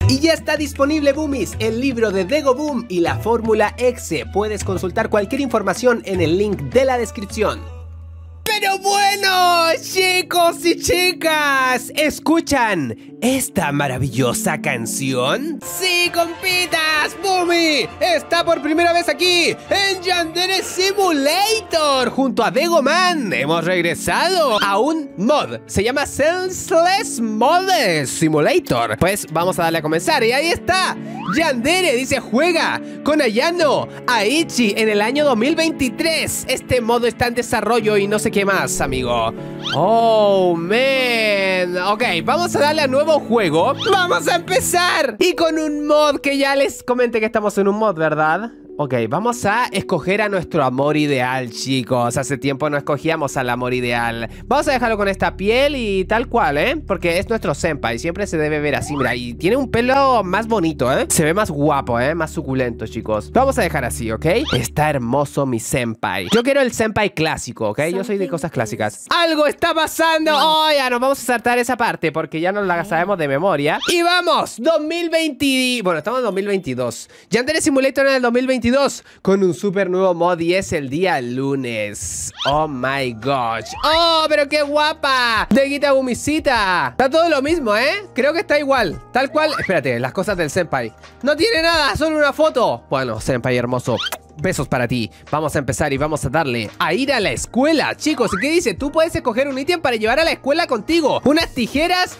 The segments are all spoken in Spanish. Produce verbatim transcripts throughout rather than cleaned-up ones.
Y ya está disponible, Boomies, el libro de Dego Boom y la Fórmula Exe. Puedes consultar cualquier información en el link de la descripción. Pero bueno, chicos y chicas, ¿escuchan esta maravillosa canción? ¡Sí, compitas! ¡Boomy! Está por primera vez aquí en Yandere Simulator junto a Dego Man. Hemos regresado a un mod. Se llama Senseless Mode Simulator. Pues vamos a darle a comenzar. Y ahí está. Yandere dice: juega con Ayano Aichi en el año dos mil veintitrés. Este modo está en desarrollo y no sé qué más, amigo. Oh, man. Ok, vamos a darle a nuevo juego. Vamos a empezar. Y con un mod que ya les comenté que estamos en un mod, ¿verdad? Ok, vamos a escoger a nuestro amor ideal, chicos. Hace tiempo no escogíamos al amor ideal. Vamos a dejarlo con esta piel y tal cual, ¿eh? Porque es nuestro senpai, siempre se debe ver así, mira. Y tiene un pelo más bonito, ¿eh? Se ve más guapo, ¿eh? Más suculento, chicos. Lo vamos a dejar así, ¿ok? Está hermoso mi senpai. Yo quiero el senpai clásico, ¿ok? Yo soy de cosas clásicas. ¡Algo está pasando! ¡Oh, ya nos vamos a saltar esa parte! Porque ya nos la sabemos de memoria. ¡Y vamos! dos mil veinte... Bueno, estamos en dos mil veintidós. Yandere Simulator en el dos mil veintidós. Con un super nuevo mod y es el día lunes. Oh my gosh. Oh, pero qué guapa. Deguita Bumisita. Está todo lo mismo, ¿eh? Creo que está igual. Tal cual. Espérate, las cosas del senpai. No tiene nada, solo una foto. Bueno, senpai hermoso, besos para ti. Vamos a empezar y vamos a darle a ir a la escuela. Chicos, ¿qué dice? Tú puedes escoger un ítem para llevar a la escuela contigo. Unas tijeras,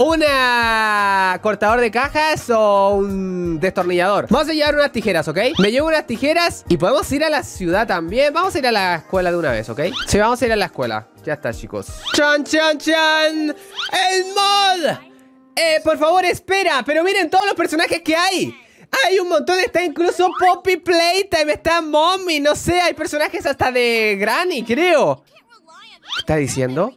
una cortador de cajas o un destornillador. Vamos a llevar unas tijeras, ¿ok? Me llevo unas tijeras y podemos ir a la ciudad también. Vamos a ir a la escuela de una vez, ¿ok? Sí, vamos a ir a la escuela. Ya está, chicos. ¡Chan, chan, chan! ¡El mod! Eh, por favor, espera. Pero miren todos los personajes que hay. Hay un montón, está incluso Poppy Playtime, está Mommy, no sé, hay personajes hasta de Granny, creo. ¿Qué está diciendo?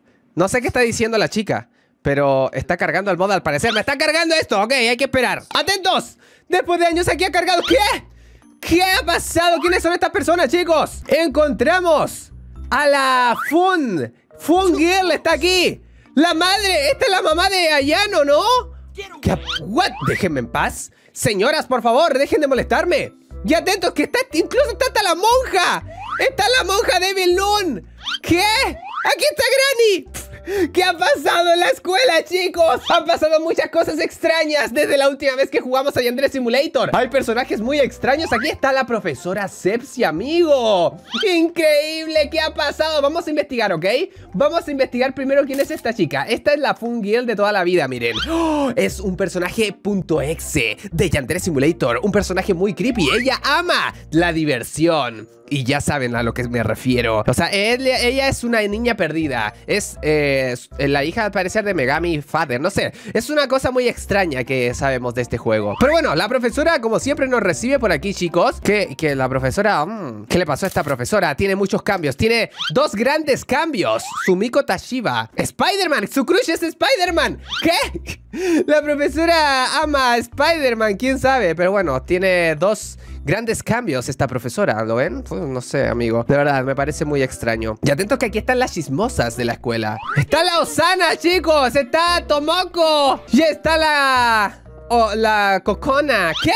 No sé qué está diciendo la chica, pero está cargando el mod al parecer. ¡Me está cargando esto! Ok, hay que esperar. ¡Atentos! Después de años aquí ha cargado. ¿Qué? ¿Qué ha pasado? ¿Quiénes son estas personas, chicos? Encontramos a la Fun. Fun Girl está aquí. La madre, esta es la mamá de Ayano, ¿no? ¿Qué? ¿What? Déjenme en paz. Señoras, por favor, dejen de molestarme. Y atentos, que está, incluso está hasta la monja. Está la monja Devil Noon. ¿Qué? ¡Aquí está Granny! ¿Qué ha pasado en la escuela, chicos? Han pasado muchas cosas extrañas desde la última vez que jugamos a Yandere Simulator. Hay personajes muy extraños. Aquí está la profesora Sepsi, amigo. ¡Increíble! ¿Qué ha pasado? Vamos a investigar, ¿ok? Vamos a investigar primero quién es esta chica. Esta es la Fun Girl de toda la vida, miren. ¡Oh! Es un personaje .exe de Yandere Simulator. Un personaje muy creepy. Ella ama la diversión. Y ya saben a lo que me refiero. O sea, él, ella es una niña perdida. Es eh, la hija, al parecer, de Megami Father. No sé, es una cosa muy extraña que sabemos de este juego. Pero bueno, la profesora, como siempre, nos recibe por aquí, chicos. Que, que la profesora... Mmm, ¿qué le pasó a esta profesora? Tiene muchos cambios. Tiene dos grandes cambios. Sumiko Tashiba. Spider-Man. Su crush es Spider-Man. ¿Qué? La profesora ama a Spider-Man. ¿Quién sabe? Pero bueno, tiene dos... grandes cambios esta profesora, ¿lo ven? Pues no sé, amigo. De verdad, me parece muy extraño. Y atentos que aquí están las chismosas de la escuela. Está la Osana, chicos. Está Tomoko. Y está la... Oh, la Kokona. ¿Qué?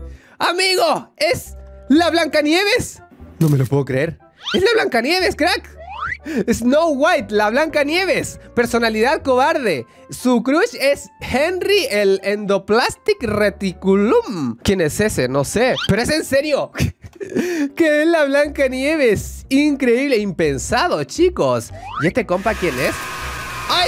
Amigo, ¿es la Blancanieves? No me lo puedo creer. Es la Blancanieves, crack. Snow White, la Blancanieves. Personalidad cobarde. Su crush es Henry el Endoplastic Reticulum. ¿Quién es ese? No sé. Pero es en serio. Que es la Blancanieves. Increíble, impensado, chicos. ¿Y este compa quién es? ¡Ay!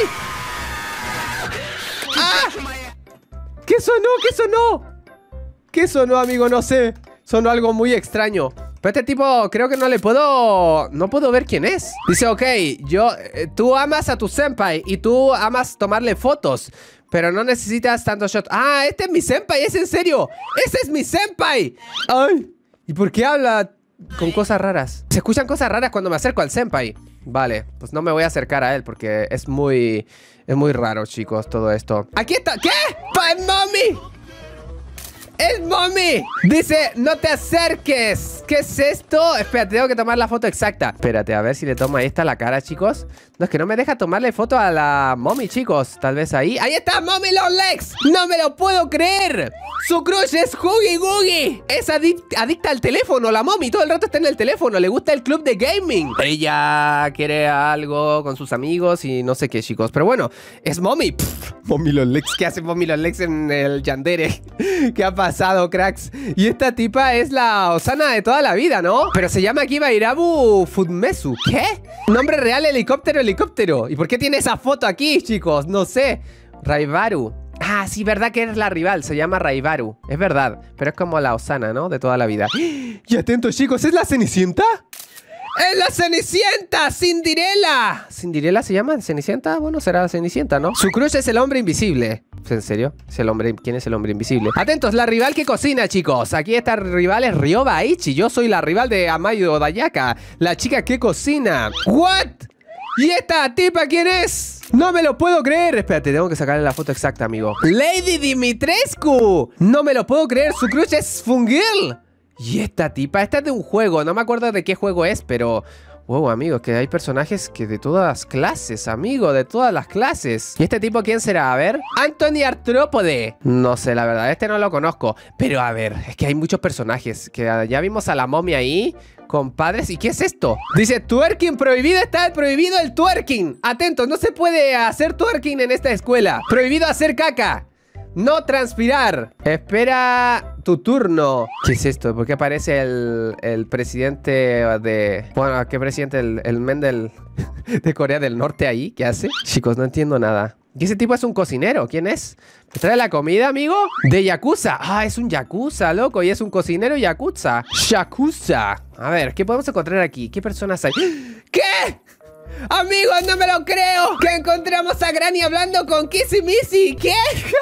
¡Ah! ¿Qué sonó? ¿Qué sonó? ¿Qué sonó, amigo? No sé. Sonó algo muy extraño. Pero este tipo creo que no le puedo... No puedo ver quién es. Dice, ok, yo... Eh, tú amas a tu senpai y tú amas tomarle fotos, pero no necesitas tantos shots. Ah, este es mi senpai, es en serio. ¡Ese es mi senpai! ¡Ay! ¿Y por qué habla con cosas raras? Se escuchan cosas raras cuando me acerco al senpai. Vale, pues no me voy a acercar a él porque es muy... Es muy raro, chicos, todo esto. ¡Aquí está! ¿Qué? ¡Bye, mommy! ¡Es mommy! Dice, no te acerques. ¿Qué es esto? Espérate, tengo que tomar la foto exacta. Espérate, a ver si le tomo ahí está la cara, chicos. No, es que no me deja tomarle foto a la mommy, chicos. Tal vez ahí. ¡Ahí está, mommy long legs! ¡No me lo puedo creer! Su crush es Huggy Wuggy. Es adic adicta al teléfono, la mommy. Todo el rato está en el teléfono. Le gusta el club de gaming. Ella quiere algo con sus amigos y no sé qué, chicos. Pero bueno, es mommy. Pff, mommy long legs. ¿Qué hace mommy long legs en el Yandere? ¿Qué ha pasado, cracks? Y esta tipa es la Osana de toda la vida, ¿no? Pero se llama aquí Bairabu Futmesu. ¿Qué? Nombre real, helicóptero, helicóptero. ¿Y por qué tiene esa foto aquí, chicos? No sé. Raibaru. Ah, sí, verdad que es la rival, se llama Raibaru. Es verdad, pero es como la Osana, ¿no? De toda la vida. Y atentos, chicos, ¿es la Cenicienta? ¡Es la Cenicienta! ¡Cinderella! ¿Cinderella se llama? ¿Cenicienta? Bueno, será la Cenicienta, ¿no? Su crush es el hombre invisible. ¿En serio? ¿Es el hombre? ¿Quién es el hombre invisible? Atentos, la rival que cocina, chicos. Aquí esta rival es Ryoba Aichi. Yo soy la rival de Amayo Dayaka, la chica que cocina. ¿What? ¿Y esta tipa quién es? No me lo puedo creer. Espérate, tengo que sacarle la foto exacta, amigo. Lady Dimitrescu. No me lo puedo creer. Su crush es Fungirl. ¿Y esta tipa? Esta es de un juego. No me acuerdo de qué juego es, pero... Wow, amigo, que hay personajes que de todas las clases, amigo, de todas las clases. ¿Y este tipo quién será? A ver. Anthony Artrópode. No sé, la verdad, este no lo conozco. Pero a ver, es que hay muchos personajes. Que ya vimos a la momia ahí, compadres. ¿Y qué es esto? Dice, twerking prohibido, está prohibido el twerking. Atentos, no se puede hacer twerking en esta escuela. Prohibido hacer caca. No transpirar. Espera tu turno. ¿Qué es esto? ¿Por qué aparece el, el presidente de... Bueno, ¿qué presidente? El, el men del, de Corea del Norte ahí. ¿Qué hace? Chicos, no entiendo nada. Y ese tipo es un cocinero. ¿Quién es? ¿Me trae la comida, amigo? De Yakuza. Ah, es un Yakuza, loco. Y es un cocinero Yakuza. Yakuza. A ver, ¿qué podemos encontrar aquí? ¿Qué personas hay? ¿Qué? Amigos, no me lo creo. Que encontramos a Granny hablando con Kissy Missy. ¿Qué?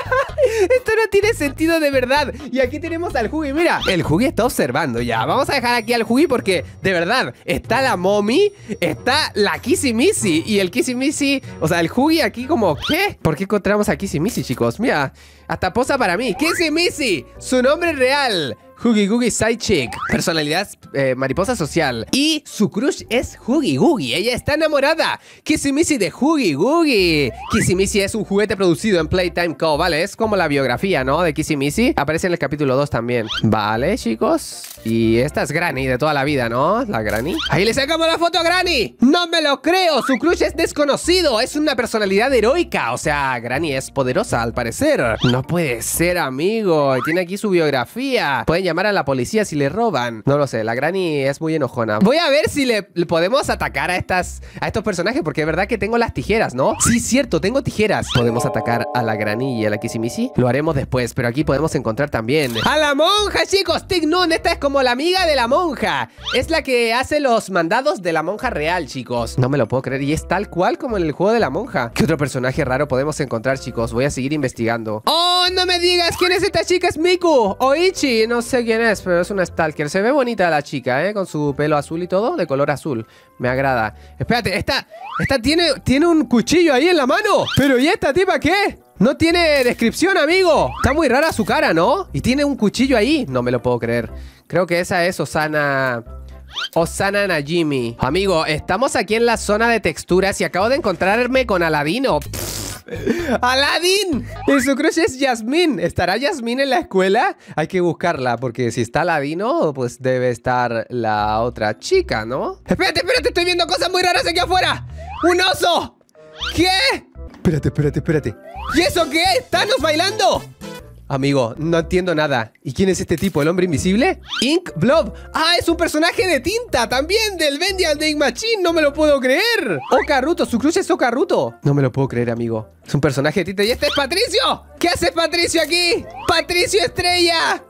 Esto no tiene sentido de verdad. Y aquí tenemos al Huggy. Mira, el Huggy está observando ya. Vamos a dejar aquí al Huggy porque, de verdad, está la mommy, está la Kissy Missy. Y el Kissy Missy, o sea, el Huggy aquí como, ¿qué? ¿Por qué encontramos a Kissy Missy, chicos? Mira, hasta posa para mí. Kissy Missy, su nombre real. Huggy Wuggy Side Chick. Personalidad eh, mariposa social. Y su crush es Huggy Wuggy. Ella está enamorada. Kissy Missy de Huggy Wuggy. Kissy Missy es un juguete producido en Playtime Co. Vale, es como la biografía, ¿no? De Kissy Missy. Aparece en el capítulo dos también. Vale, chicos. Y esta es Granny de toda la vida, ¿no? La Granny. Ahí le sacamos la foto a Granny. No me lo creo. Su crush es desconocido. Es una personalidad heroica. O sea, Granny es poderosa al parecer. No puede ser, amigo. Tiene aquí su biografía. Pueden llamar a la policía si le roban. No lo sé, la Granny es muy enojona. Voy a ver si le, le podemos atacar a estas a estos personajes, porque es verdad que tengo las tijeras, ¿no? Sí, cierto, tengo tijeras. Podemos atacar a la Granny y a la Kissy Missy. Lo haremos después, pero aquí podemos encontrar también a la monja, chicos. Tig Nun, esta es como la amiga de la monja. Es la que hace los mandados de la monja real, chicos. No me lo puedo creer. Y es tal cual como en el juego de la monja. ¿Qué otro personaje raro podemos encontrar, chicos? Voy a seguir investigando. ¡Oh, no me digas! ¿Quién es esta chica? Es Miku o Ichi. No sé quién es, pero es una stalker. Se ve bonita la chica, ¿eh? Con su pelo azul y todo, de color azul. Me agrada. Espérate, esta, esta tiene, tiene un cuchillo ahí en la mano. ¿Pero y esta tipa qué? No tiene descripción, amigo. Está muy rara su cara, ¿no? Y tiene un cuchillo ahí. No me lo puedo creer. Creo que esa es Osana... Osana Najimi. Amigo, estamos aquí en la zona de texturas y acabo de encontrarme con Aladino. ¡Aladín! Y su crush es Yasmine. ¿Estará Yasmine en la escuela? Hay que buscarla, porque si está Aladino, pues debe estar la otra chica, ¿no? Espérate, espérate, estoy viendo cosas muy raras aquí afuera. ¡Un oso! ¿Qué? Espérate, espérate, espérate. ¿Y eso qué? ¿Thanos bailando? Amigo, no entiendo nada. ¿Y quién es este tipo? ¿El hombre invisible? Ink Blob. ¡Ah, es un personaje de tinta! También del Vending the Ink Machine. ¡No me lo puedo creer! Okaruto, su crush es Okaruto. No me lo puedo creer, amigo. Es un personaje de tinta. ¡Y este es Patricio! ¿Qué hace Patricio aquí? ¡Patricio Estrella!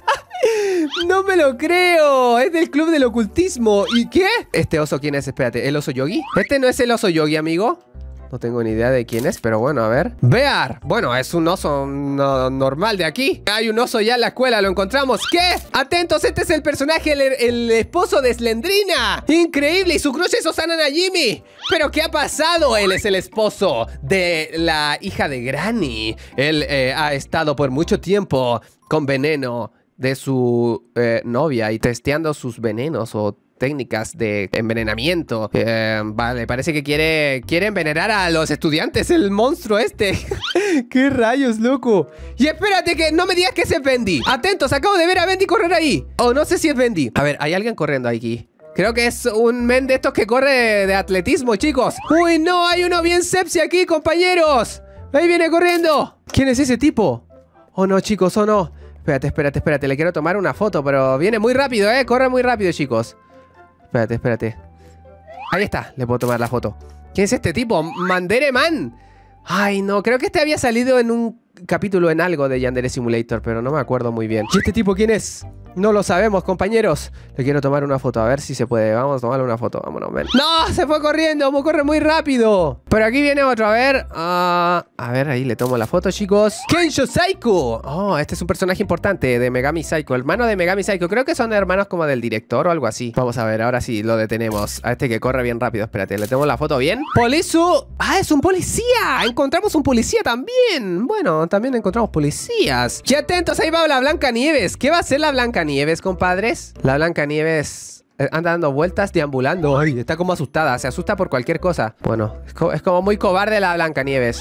No me lo creo. Es del club del ocultismo. ¿Y qué? ¿Este oso quién es? Espérate, ¿el oso yogi? Este no es el oso yogi, amigo. No tengo ni idea de quién es, pero bueno, a ver. Bear. Bueno, es un oso no, normal de aquí. Hay un oso ya en la escuela, lo encontramos. ¿Qué? Atentos, este es el personaje, el, el esposo de Slendrina. Increíble, y su crush es Osana Najimi. ¿Pero qué ha pasado? Él es el esposo de la hija de Granny. Él eh, ha estado por mucho tiempo con veneno de su eh, novia y testeando sus venenos o técnicas de envenenamiento. Eh, vale, parece que quiere, quiere envenenar a los estudiantes, el monstruo este. ¡Qué rayos, loco! Y espérate, que no me digas que ese es Bendy. Atentos, acabo de ver a Bendy correr ahí. O no sé si es Bendy. A ver, hay alguien corriendo aquí. Creo que es un men de estos que corre de atletismo, chicos. ¡Uy, no! Hay uno bien sepsi aquí, compañeros. Ahí viene corriendo. ¿Quién es ese tipo? Oh, no, chicos, oh, no. Espérate, espérate, espérate. Le quiero tomar una foto, pero viene muy rápido, ¿eh? Corre muy rápido, chicos. Espérate, espérate. Ahí está, le puedo tomar la foto. ¿Quién es este tipo? Mandere Man. Ay, no, creo que este había salido en un capítulo en algo de Yandere Simulator, pero no me acuerdo muy bien. ¿Y este tipo quién es? No lo sabemos, compañeros. Le quiero tomar una foto, a ver si se puede. Vamos a tomarle una foto, vámonos, ven. ¡No! Se fue corriendo, corre muy rápido. Pero aquí viene otro, a ver. Uh, a ver, ahí le tomo la foto, chicos. Kensho Saiko. Oh, este es un personaje importante de Megami Saiko, hermano de Megami Saiko. Creo que son hermanos como del director o algo así. Vamos a ver, ahora sí, lo detenemos. A este que corre bien rápido, espérate, le tomo la foto bien. Polisu. Ah, es un policía. Encontramos un policía también. Bueno, también encontramos policías. Y atentos, ahí va la Blancanieves. ¿Qué va a hacer la Blancanieves? Nieves, compadres. La Blancanieves anda dando vueltas, deambulando. Ay, está como asustada, se asusta por cualquier cosa. Bueno, es, co es como muy cobarde la Blancanieves.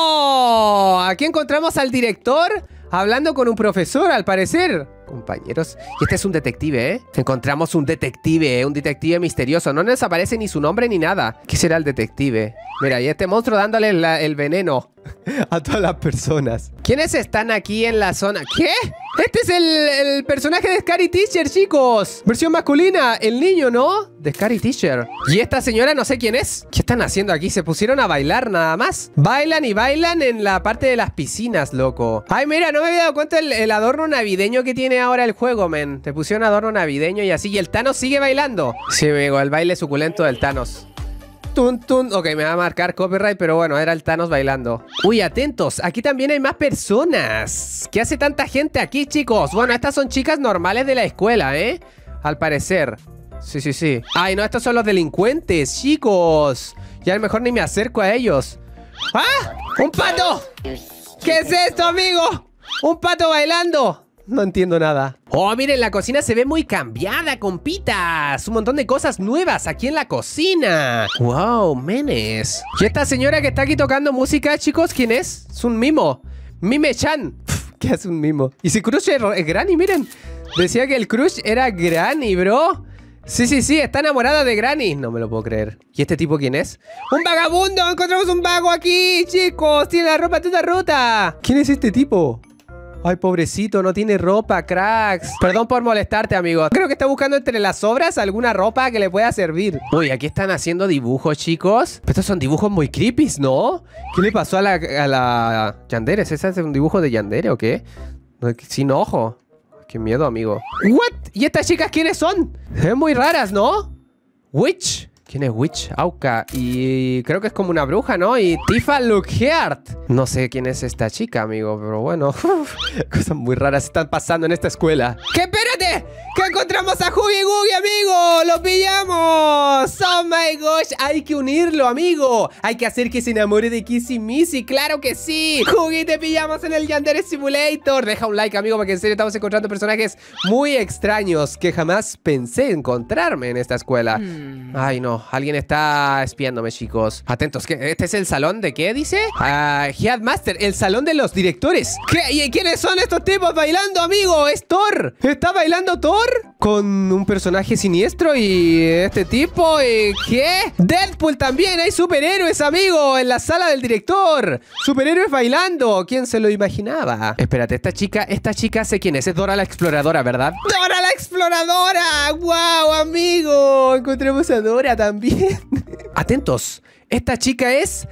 ¡Oh! Aquí encontramos al director hablando con un profesor, al parecer. Compañeros, y este es un detective, ¿eh? Encontramos un detective, ¿eh? Un detective misterioso. No nos aparece ni su nombre ni nada. ¿Qué será el detective? Mira, y este monstruo dándole la, el veneno a todas las personas. ¿Quiénes están aquí en la zona? ¿Qué? Este es el, el personaje de Scary Teacher, chicos. Versión masculina, el niño, ¿no? De Scary Teacher. Y esta señora no sé quién es. ¿Qué están haciendo aquí? Se pusieron a bailar nada más. Bailan y bailan en la parte de las piscinas, loco. Ay, mira, no me había dado cuenta el, el adorno navideño que tiene ahora el juego, men. Te pusieron adorno navideño y así. Y el Thanos sigue bailando. Sí, amigo, el baile suculento del Thanos. Tun, tun. Ok, me va a marcar copyright, pero bueno, era el Thanos bailando. Uy, atentos, aquí también hay más personas. ¿Qué hace tanta gente aquí, chicos? Bueno, estas son chicas normales de la escuela, ¿eh? Al parecer. Sí, sí, sí. Ay, no, estos son los delincuentes, chicos. Ya a lo mejor ni me acerco a ellos. ¡Ah! ¡Un pato! ¿Qué es esto, amigo? ¡Un pato bailando! No entiendo nada. Oh, miren, la cocina se ve muy cambiada, compitas. Un montón de cosas nuevas aquí en la cocina. Wow, menes. ¿Y esta señora que está aquí tocando música, chicos? ¿Quién es? Es un mimo. Mime-chan. ¿Qué hace un mimo? Y si crush es Granny, miren. Decía que el crush era Granny, bro. Sí, sí, sí, está enamorada de Granny. No me lo puedo creer. ¿Y este tipo quién es? ¡Un vagabundo! ¡Encontramos un vago aquí, chicos! Tiene la ropa toda rota. ¿Quién es este tipo? Ay, pobrecito, no tiene ropa, cracks. Perdón por molestarte, amigo. Creo que está buscando entre las obras alguna ropa que le pueda servir. Uy, aquí están haciendo dibujos, chicos. Pero estos son dibujos muy creepy, ¿no? ¿Qué le pasó a la, a la Yandere? ¿Ese es un dibujo de Yandere o qué? Sin ojo. Qué miedo, amigo. ¿What? ¿Y estas chicas quiénes son? Se ven muy raras, ¿no? Witch. ¿Quién es Witch? Auka. Y creo que es como una bruja, ¿no? Y Tifa Lockhart. No sé quién es esta chica, amigo, pero bueno. Cosas muy raras están pasando en esta escuela. ¡Que espérate! ¡Que encontramos a Huggy Wuggy, amigo! ¡Lo pillamos! ¡Oh, my gosh! Hay que unirlo, amigo. Hay que hacer que se enamore de Kissy Missy. ¡Claro que sí! Huggy, te pillamos en el Yandere Simulator. Deja un like, amigo, porque en serio estamos encontrando personajes muy extraños que jamás pensé encontrarme en esta escuela. Mm. Ay, no. Alguien está espiándome, chicos. Atentos, ¿qué? ¿Este es el salón de qué, dice? Uh, Headmaster, el salón de los directores. ¿Qué? ¿Y quiénes son estos tipos bailando, amigo? ¿Es Thor? ¿Está bailando Thor? Con un personaje siniestro y este tipo. ¿Y qué? Deadpool también. Hay superhéroes, amigo, en la sala del director. Superhéroes bailando. ¿Quién se lo imaginaba? Espérate, esta chica, esta chica sé quién es. Es Dora la Exploradora, ¿verdad? ¡Dora la Exploradora! ¡Wow, amigo! Encontremos a Dora también. Bien. Atentos, esta chica es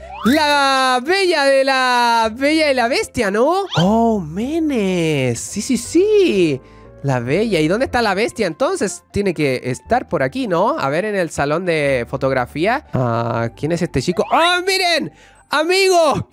la bella de la bella y la bestia, ¿no? Oh, menes. Sí, sí, sí. La bella. ¿Y dónde está la bestia entonces? Tiene que estar por aquí, ¿no? A ver, en el salón de fotografía. Ah, ¿quién es este chico? ¡Oh, miren! ¡Amigo!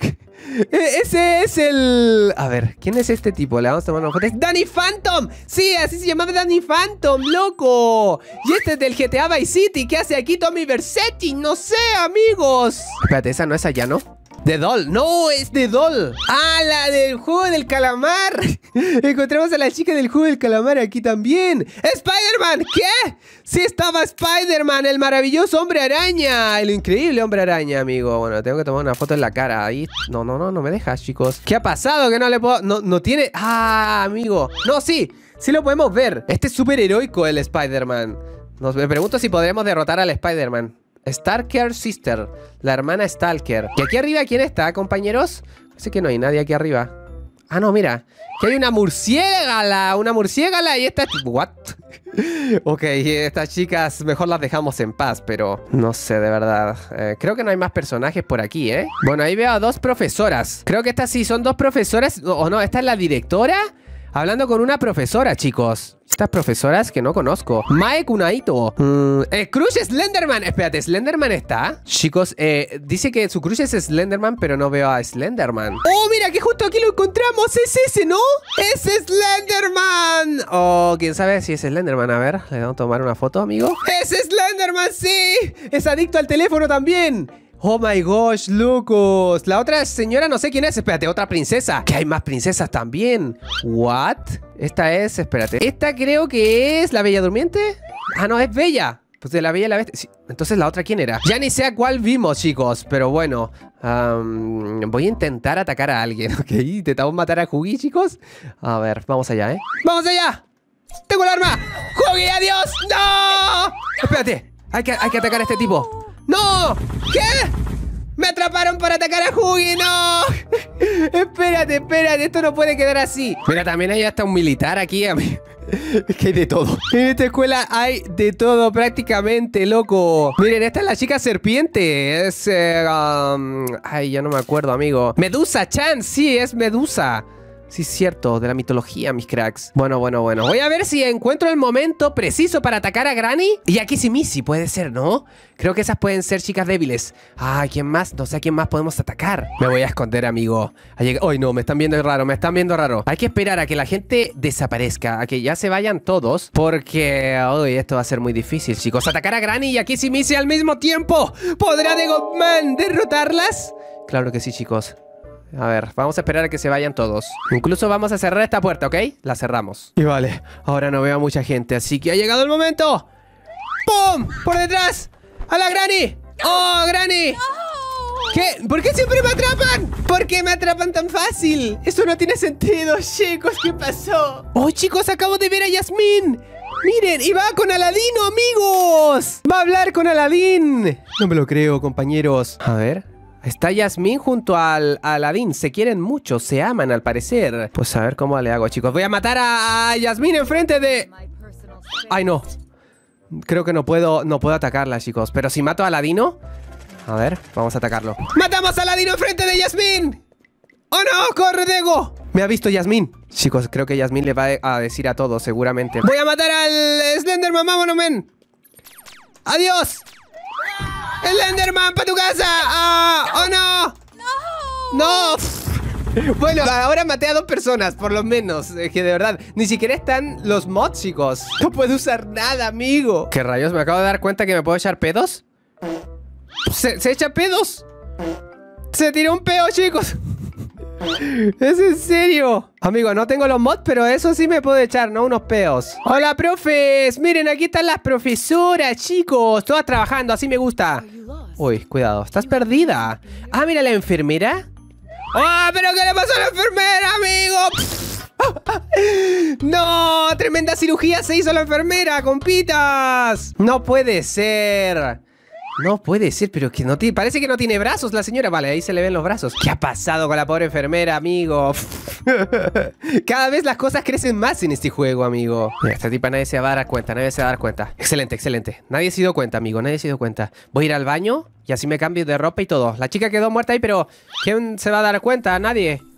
Ese es el... A ver, ¿quién es este tipo? Le vamos a tomar una foto. ¡Es Danny Phantom! Sí, así se llamaba Danny Phantom, loco. Y este es del G T A Vice City. ¿Qué hace aquí Tommy Vercetti? No sé, amigos. Espérate, esa no es allá, ¿no? De Doll, no, es de Doll. Ah, la del juego del calamar. Encontramos a la chica del juego del calamar aquí también. ¡Spider-Man! ¿Qué? Sí estaba Spider-Man, el maravilloso hombre araña. El increíble hombre araña, amigo. Bueno, tengo que tomar una foto en la cara. Ahí. No, no, no, no me dejas, chicos. ¿Qué ha pasado? Que no le puedo... No, no tiene... Ah, amigo. No, sí. Sí lo podemos ver. Este es súper heroico, el Spider-Man. Nos me pregunto si podremos derrotar al Spider-Man. Stalker Sister, la hermana Stalker. ¿Y aquí arriba quién está, compañeros? Parece que no hay nadie aquí arriba. Ah, no, mira. Que hay una murciégala, una murciégala y esta... ¿What? Ok, estas chicas mejor las dejamos en paz, pero no sé, de verdad. Eh, creo que no hay más personajes por aquí, ¿eh? Bueno, ahí veo a dos profesoras. Creo que estas sí son dos profesoras. O no, esta es la directora hablando con una profesora, chicos. Estas profesoras que no conozco. Mae Kunaito. Mm, eh, Crush Slenderman. Espérate, ¿Slenderman está? Chicos, eh, dice que su crush es Slenderman, pero no veo a Slenderman. ¡Oh, mira que justo aquí lo encontramos! ¡Es ese, ¿no? ¡Es Slenderman! Oh, quién sabe si es Slenderman. A ver, le vamos a tomar una foto, amigo. ¡Es Slenderman, sí! Es adicto al teléfono también. Oh my gosh, locos. La otra señora no sé quién es. Espérate, otra princesa. Que hay más princesas también. What? Esta es, espérate. Esta creo que es la Bella Durmiente. Ah, no, es Bella. Pues de la Bella y la Bestia. Sí. Entonces la otra ¿quién era? Ya ni sé a cuál vimos, chicos. Pero bueno, um, voy a intentar atacar a alguien. Ok, intentamos matar a Huggy, chicos. A ver, vamos allá, ¿eh? ¡Vamos allá! ¡Tengo el arma! ¡Huggy, adiós! ¡No! Espérate, hay que, hay que atacar a este tipo. ¡No! ¿Qué? ¡Me atraparon para atacar a Huggy! ¡No! Espérate, espérate, esto no puede quedar así. Mira, también hay hasta un militar aquí. Es que hay de todo. En esta escuela hay de todo prácticamente, loco. Miren, esta es la chica serpiente. Es... Eh, um... Ay, ya no me acuerdo, amigo. Medusa-chan, sí, es Medusa. Sí, es cierto, de la mitología, mis cracks. Bueno, bueno, bueno. Voy a ver si encuentro el momento preciso para atacar a Granny. Y a Kissy puede ser, ¿no? Creo que esas pueden ser chicas débiles. Ah, ¿quién más? No sé a quién más podemos atacar. Me voy a esconder, amigo. Ay, no, me están viendo raro, me están viendo raro. Hay que esperar a que la gente desaparezca, a que ya se vayan todos. Porque, uy, esto va a ser muy difícil, chicos. Atacar a Granny y a Kissy al mismo tiempo. ¿Podrá Deggoman derrotarlas? Claro que sí, chicos. A ver, vamos a esperar a que se vayan todos. Incluso vamos a cerrar esta puerta, ¿ok? La cerramos. Y vale, ahora no veo a mucha gente, así que ha llegado el momento. ¡Pum! ¡Por detrás! ¡A la Granny! ¡Oh, Granny! ¿Qué? ¿Por qué siempre me atrapan? ¿Por qué me atrapan tan fácil? Eso no tiene sentido, chicos. ¿Qué pasó? ¡Oh, chicos! Acabo de ver a Yasmín. Miren, y va con Aladino, amigos. Va a hablar con Aladín. No me lo creo, compañeros. A ver... Está Yasmín junto al a Aladín. Se quieren mucho, se aman al parecer. Pues a ver cómo le hago, chicos. Voy a matar a, a Yasmín enfrente de... Ay, no. Creo que no puedo, no puedo atacarla, chicos. Pero si mato a Aladino... A ver, vamos a atacarlo. ¡Matamos a Aladino enfrente de Yasmín! ¡Oh, no! ¡Corre, Dego! Me ha visto Yasmín. Chicos, creo que Yasmín le va a decir a todos, seguramente. Voy a matar al Slenderman, vámonos, men. ¡Adiós! ¡Slenderman, para tu casa! ¡Ah! ¡Oh, no! ¡No! ¡No! Bueno, ahora maté a dos personas, por lo menos. Es que de verdad, ni siquiera están los mods, chicos. No puedo usar nada, amigo. ¿Qué rayos? Me acabo de dar cuenta que me puedo echar pedos. ¿Se, se echa pedos? Se tiró un peo, chicos. ¿Es en serio? Amigo, no tengo los mods, pero eso sí me puedo echar, ¿no? Unos peos. Hola, profes. Miren, aquí están las profesoras, chicos. Todas trabajando, así me gusta. Uy, cuidado, estás perdida. Ah, mira, la enfermera. ¡Ah, pero qué le pasó a la enfermera, amigo! ¡No! ¡Tremenda cirugía se hizo la enfermera, compitas! No puede ser. No puede ser, pero que no tiene... Parece que no tiene brazos la señora. Vale, ahí se le ven los brazos. ¿Qué ha pasado con la pobre enfermera, amigo? Cada vez las cosas crecen más en este juego, amigo. Mira, esta tipa nadie se va a dar cuenta, nadie se va a dar cuenta. Excelente, excelente. Nadie se dio cuenta, amigo, nadie se dio cuenta. Voy a ir al baño y así me cambio de ropa y todo. La chica quedó muerta ahí, pero ¿quién se va a dar cuenta? Nadie.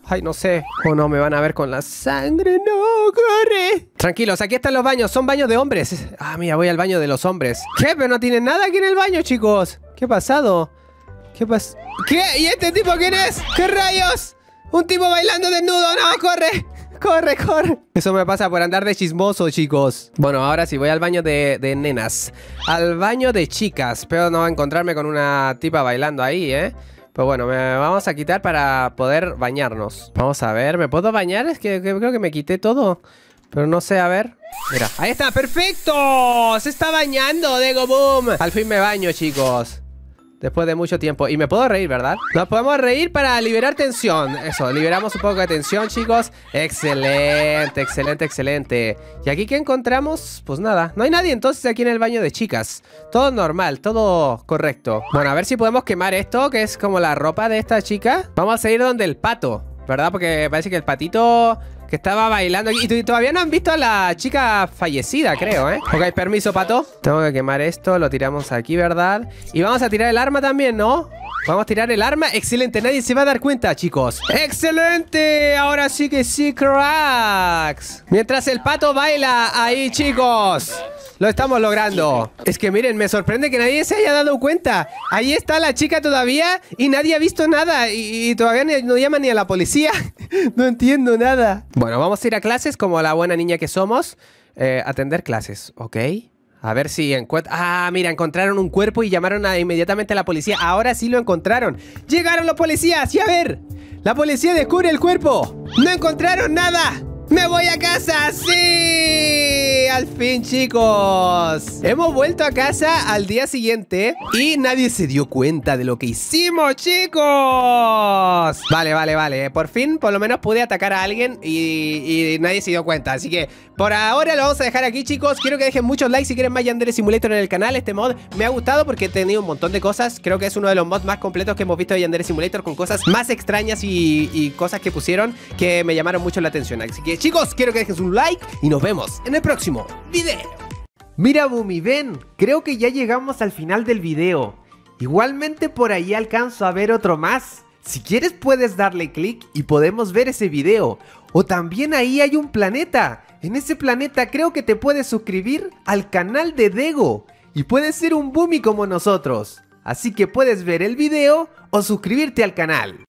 Ay, no sé. Oh, no, me van a ver con la sangre. No, corre. Tranquilos, aquí están los baños. Son baños de hombres. Ah, mira, voy al baño de los hombres. ¿Qué? Pero no tienen nada aquí en el baño, chicos. ¿Qué ha pasado? ¿Qué pasó? ¿Qué? ¿Y este tipo quién es? ¿Qué rayos? Un tipo bailando desnudo. No, corre. Corre, corre. Eso me pasa por andar de chismoso, chicos. Bueno, ahora sí, voy al baño de, de nenas. Al baño de chicas. Pero no va a encontrarme con una tipa bailando ahí, ¿eh? Pues bueno, me vamos a quitar para poder bañarnos. Vamos a ver, ¿me puedo bañar? Es que, que creo que me quité todo. Pero no sé, a ver. Mira, ahí está, perfecto. Se está bañando, Dego Boom. Al fin me baño, chicos. Después de mucho tiempo. Y me puedo reír, ¿verdad? Nos podemos reír para liberar tensión. Eso, liberamos un poco de tensión, chicos. Excelente, excelente, excelente. ¿Y aquí qué encontramos? Pues nada, no hay nadie entonces aquí en el baño de chicas. Todo normal, todo correcto. Bueno, a ver si podemos quemar esto, que es como la ropa de esta chica. Vamos a ir donde el pato, ¿verdad? Porque parece que el patito... que estaba bailando aquí. Y todavía no han visto a la chica fallecida, creo, ¿eh? Ok, permiso, pato. Tengo que quemar esto, lo tiramos aquí, ¿verdad? Y vamos a tirar el arma también, ¿no? Vamos a tirar el arma. Excelente, nadie se va a dar cuenta, chicos. ¡Excelente! Ahora sí que sí, cracks. Mientras el pato baila ahí, chicos. Lo estamos logrando. Es que miren, me sorprende que nadie se haya dado cuenta. Ahí está la chica todavía y nadie ha visto nada. Y, y todavía ni, no llaman ni a la policía. No entiendo nada. Bueno, vamos a ir a clases como la buena niña que somos. Eh, atender clases, ¿ok? A ver si encuentran... Ah, mira, encontraron un cuerpo y llamaron a, inmediatamente a la policía. Ahora sí lo encontraron. ¡Llegaron los policías! ¡Y a ver! La policía descubre el cuerpo. ¡No encontraron nada! ¡Me voy a casa! ¡Sí! Al fin, chicos. Hemos vuelto a casa al día siguiente y nadie se dio cuenta de lo que hicimos, chicos. Vale, vale, vale. Por fin, por lo menos pude atacar a alguien y, y nadie se dio cuenta. Así que por ahora lo vamos a dejar aquí, chicos. Quiero que dejen muchos likes si quieren más Yandere Simulator en el canal. Este mod me ha gustado porque he tenido un montón de cosas. Creo que es uno de los mods más completos que hemos visto de Yandere Simulator, con cosas más extrañas y, y cosas que pusieron que me llamaron mucho la atención. Así que, chicos, quiero que dejen un like y nos vemos en el próximo video. Mira, Bumi, ven, creo que ya llegamos al final del video. Igualmente por ahí alcanzo a ver otro más. Si quieres puedes darle clic y podemos ver ese video. O también ahí hay un planeta. En ese planeta creo que te puedes suscribir al canal de Dego y puedes ser un Bumi como nosotros. Así que puedes ver el video o suscribirte al canal.